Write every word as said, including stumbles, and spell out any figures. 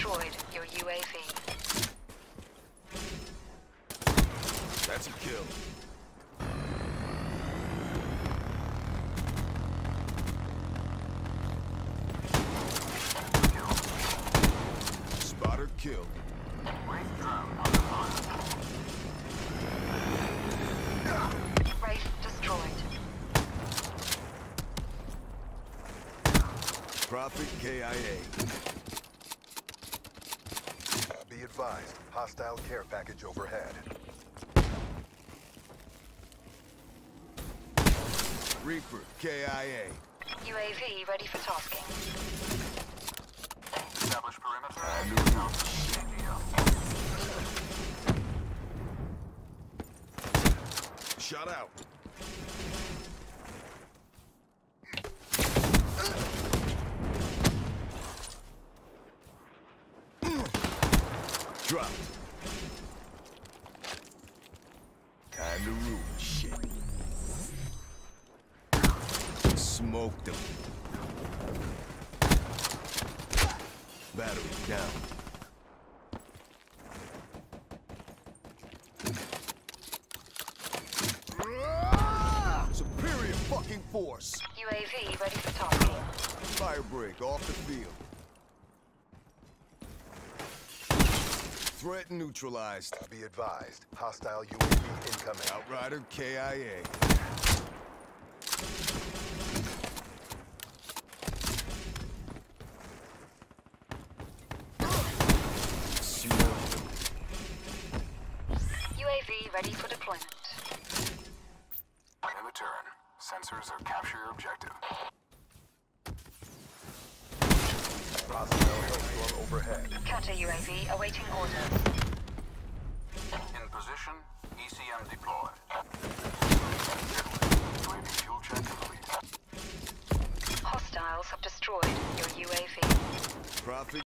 destroyed your U A V. That's a kill. Spotter killed. Wraith destroyed. Prophet K I A. Be advised, hostile care package overhead. Reaper K I A. U A V ready for tasking. Establish perimeter. I knew Shot out. Dropped. Time to ruin shit. Smoked him. Battery down. Superior fucking force. U A V ready for tasking. Fire break off the field. Threat neutralized. Be advised, hostile U A V incoming. Outrider K I A. Smoked him. U A V ready for deployment. In return, sensors are capture your objective. Hostile hellstorm overhead. Counter U A V awaiting orders. In position, E C M deployed. U A V fuel check complete. Hostiles have destroyed your U A V. Prophet